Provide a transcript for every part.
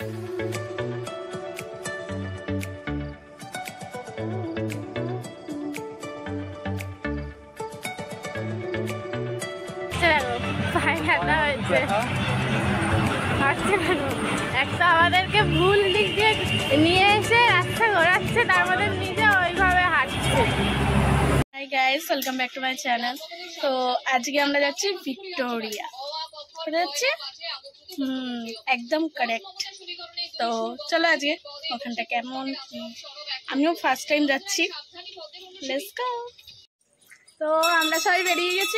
একটা আমাদেরকে ভুল দিক দিয়ে নিয়ে এসে রাস্তা ঘোরাচ্ছে, তার মধ্যে নিজে ওইভাবে হাঁটছে। Hi guys, welcome back to my channel. তো আজকে আমরা যাচ্ছি ভিক্টোরিয়া। কোথায় যাচ্ছি? একদম কারেক্ট। তো চলো আজকে ওখানটা কেমন, আমিও ফার্স্ট টাইম যাচ্ছি। Let's go. তো আমরা সবাই বেরিয়ে গেছি।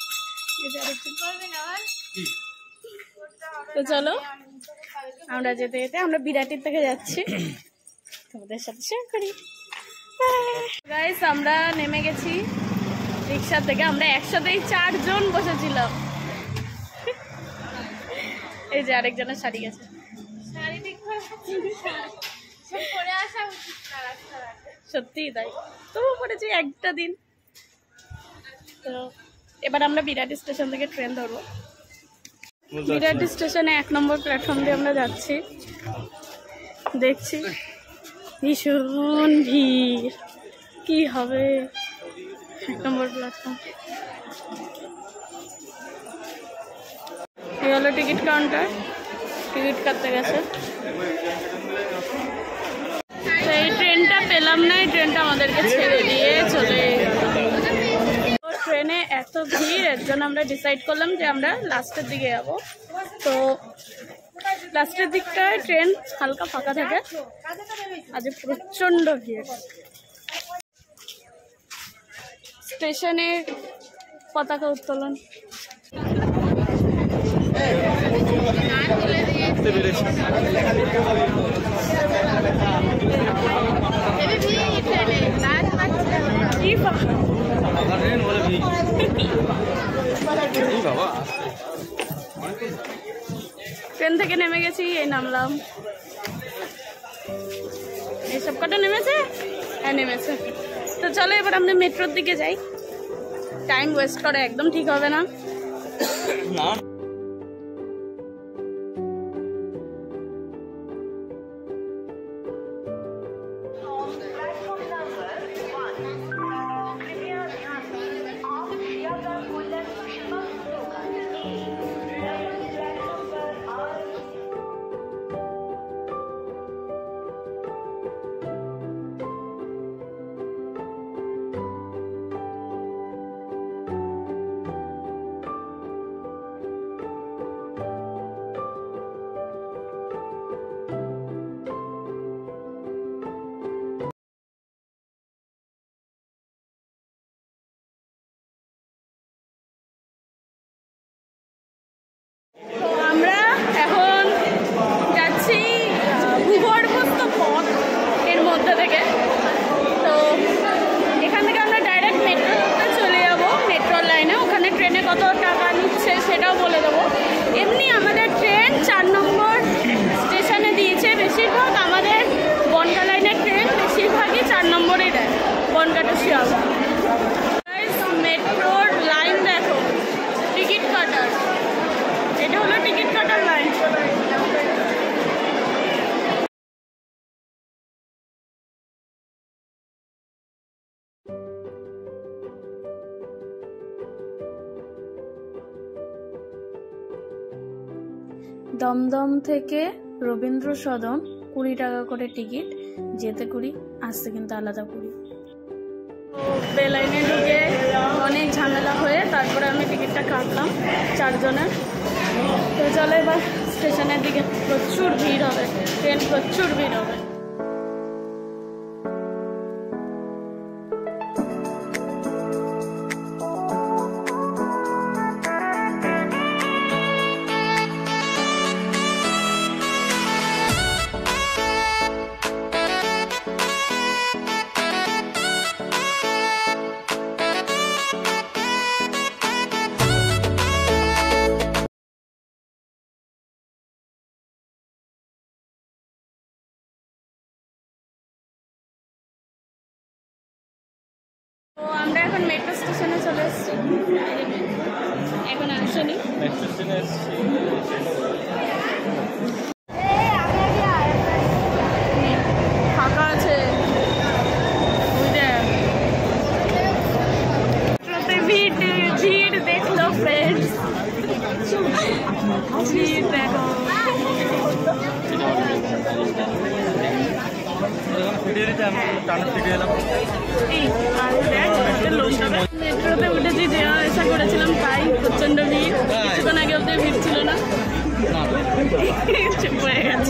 তো চলো আমরা যেতে যেতে আমরা বিরাটির থেকে যাচ্ছি, তোমাদের সাথে শেয়ার করি। গাইস, আমরা নেমে গেছি রিক্সা থেকে। আমরা একসাথেই 4 জন বসেছিলাম। এই যে আরেকজনের শাড়ি গেছে, সত্যিই তাই। তবু পড়েছি একটা দিন। তো এবার আমরা বিরাটি স্টেশন থেকে ট্রেন ধরবো। বিরাটি স্টেশনে 1 নম্বর প্ল্যাটফর্ম দিয়ে আমরা যাচ্ছি। দেখছি ভীষণ ভিড়, কি হবে। 1 নম্বর প্ল্যাটফর্ম, এই হলো টিকিট কাউন্টার। টিকিট কাটতে গেছে। এই ট্রেনটা পেলাম না, এই ট্রেনটা আমাদেরকে ছেড়ে দিয়ে চলে গেল। ট্রেনে এত ভিড়, এর জন্য আমরা ডিসাইড করলাম যে আমরা লাস্টের দিকে যাবো। তো লাস্টের দিকটায় ট্রেন হালকা ফাঁকা থাকে, আজ প্রচন্ড ভিড়। স্টেশনে পতাকা উত্তোলন। ট্রেন থেকে নেমে গেছি, এই নামলাম। এইসব কটা নেমেছে? হ্যাঁ নেমেছে। তো চলো এবার আমরা মেট্রোর দিকে যাই। টাইম ওয়েস্ট করা একদম ঠিক হবে না। মেট্রোর লাইন দেখো, টিকিট কাটার। এটা হলো টিকিট কাটার লাইন। দমদম থেকে রবীন্দ্র সদন 20 টাকা করে টিকিট, যেতে 20, আসতে কিন্তু আলাদা 20। তো লাইনে ঢুকে অনেক ঝামেলা হয়ে তারপরে আমি টিকিটটা কাটলাম 4 জনের। তো চলো এবার স্টেশনের দিকে। প্রচুর ভিড় হবে, ট্রেন প্রচুর ভিড় হবে। তো আমরা এখন মেট্রো স্টেশনে চলে এসেছি। এখন আসেনি, মেট্রো স্টেশনে এসেছি। ভিড় দেখো। মেট্রোতে উঠেছি, যে আশা করেছিলাম তাই। প্রচন্ড ভিড়, কিছুক্ষণ আগে অব্দি ভিড় ছিল না, চুপ হয়ে গেছে।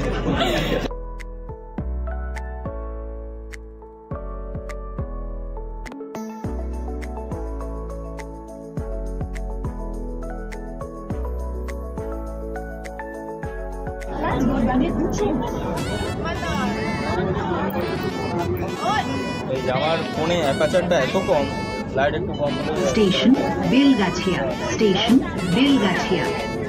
আমার ফোনে অ্যাপারচারটা এত কম, লাইট একটু কম। Station Belgachia, station Belgachia.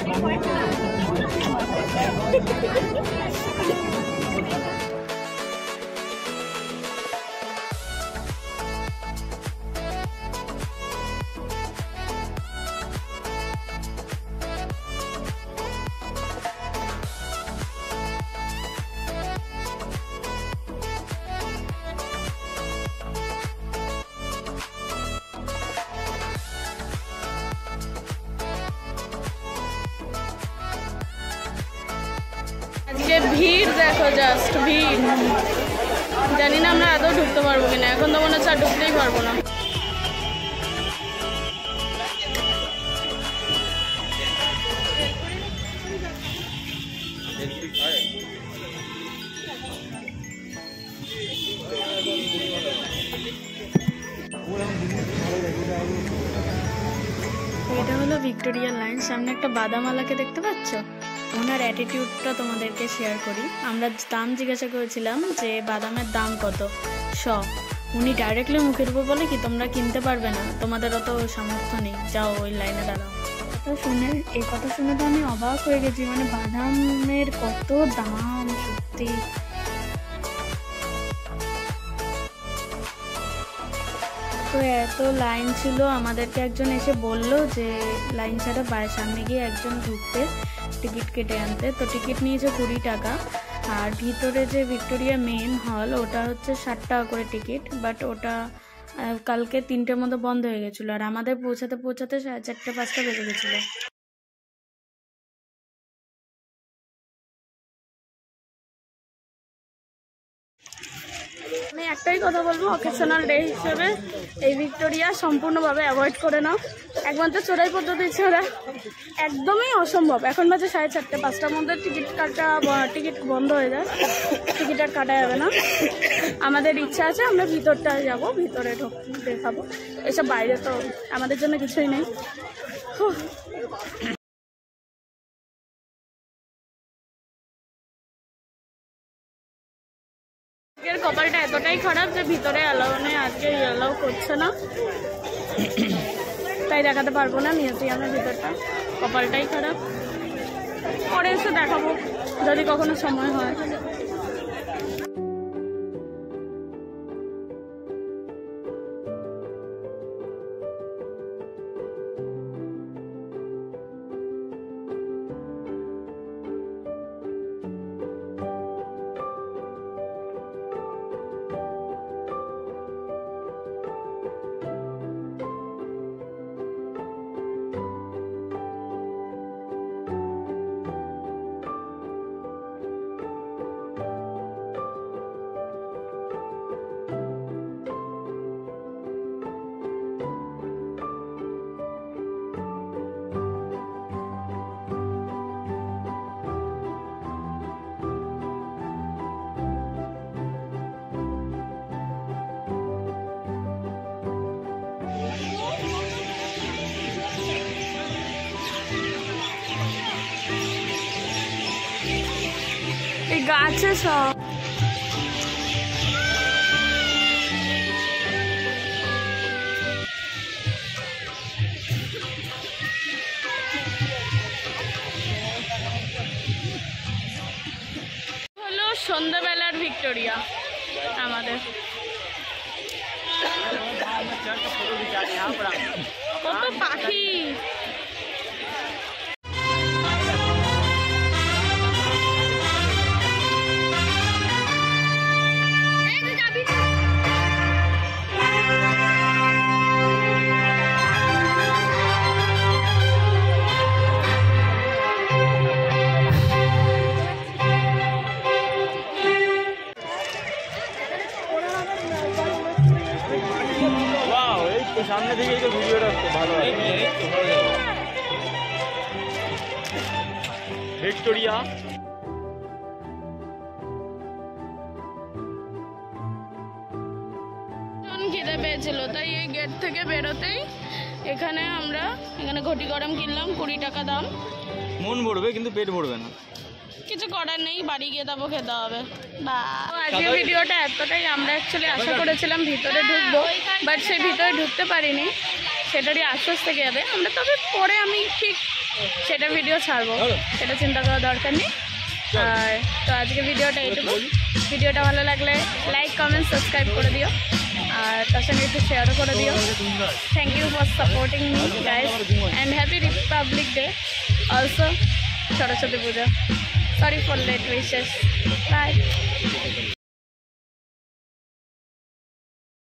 আজকে ভিড় দেখো, জাস্ট ভিড়। জানি না আমরা আদৌ ঢুকতে পারবো কিনা, এখন তো মনে হচ্ছে আর ঢুকতেই পারবো না। এটা হলো ভিক্টোরিয়া লাইন, সামনে একটা বাদামালাকে দেখতে পাচ্ছ। ওনার অ্যাটিটিউডটা তোমাদেরকে শেয়ার করি। আমরা দাম জিজ্ঞাসা করেছিলাম যে বাদামের দাম কত, উনি ডাইরেক্টলি মুখের উপর বলে কি তোমরা কিনতে পারবে না, তোমাদের অত সামর্থ্য নেই, যাও ওই লাইনে দাঁড়াও। এই কথা শুনে তো আমি অবাক হয়ে গেছি, মানে বাদামের কত দাম সত্যি। তো এত লাইন ছিল, আমাদেরকে একজন এসে বলল যে লাইন ছাড়া সামনে গিয়ে একজন ঢুকতে টিকিট কেটে আনতে। তো টিকিট নিয়েছে 20 টাকা, আর ভিতরে যে ভিক্টোরিয়া মেন হল ওটা হচ্ছে 60 টাকা করে টিকিট। বাট ওটা কালকে 3টের মধ্যে বন্ধ হয়ে গেছিলো, আর আমাদের পৌঁছাতে 4:30-5টা বেজে গেছিলো। আমি একটাই কথা বলবো, অকেশনাল ডে হিসেবে এই ভিক্টোরিয়া সম্পূর্ণভাবে অ্যাভয়েড করে নাও। একমাত্র চোরাই পদ্ধতি ছাড়া একদমই অসম্ভব। এখন বাজে 4:30, 5টার মধ্যে টিকিট বন্ধ হয়ে যায়, টিকিট আর কাটা যাবে না। আমাদের ইচ্ছা আছে আমরা ভিতরটা যাবো, ভিতরে দেখাবো, এসব বাইরে তো আমাদের জন্য কিছুই নেই। আজকের কপালটা এতটাই খারাপ যে ভিতরে অ্যালাউ নেই, আজকে অ্যালাউ করছে না, তাই দেখাতে পারবো না মিউজিয়ামের ভিতরটা। কপালটাই খারাপ, পরে এসে দেখাবো যদি কখনো সময় হয়। এই গাছে সব হলো সন্ধ্যাবেলার ভিক্টোরিয়া আমাদের। কত পাখি, ভিক্টোরিয়া। খিদে পেয়েছিল তাই এই গেট থেকে বেরোতেই এখানে ঘটি গরম কিনলাম, 20 টাকা দাম। মন ভরবে কিন্তু পেট ভরবে না, কিছু করার নেই, বাড়ি গিয়ে তারপর খেতে হবে। বা আজকের ভিডিওটা এতটাই, আমরা অ্যাকচুয়ালি আশা করেছিলাম ভিতরে ঢুকবো, বাট সেই ভিতরে ঢুকতে পারিনি, সেটারই আশ্বাস থেকে যাবে। আমরা তবে পরে আমি ঠিক সেটার ভিডিও ছাড়বো, সেটা চিন্তা করার দরকার নেই। আর তো আজকে ভিডিওটা এইটুকু। ভিডিওটা ভালো লাগলে লাইক, কমেন্ট, সাবস্ক্রাইব করে দিও, আর তার সঙ্গে একটু শেয়ারও করে দিও। Thank you for supporting me guys, and happy Republic Day also, Saraswati Puja. Sorry for late wishes. Bye.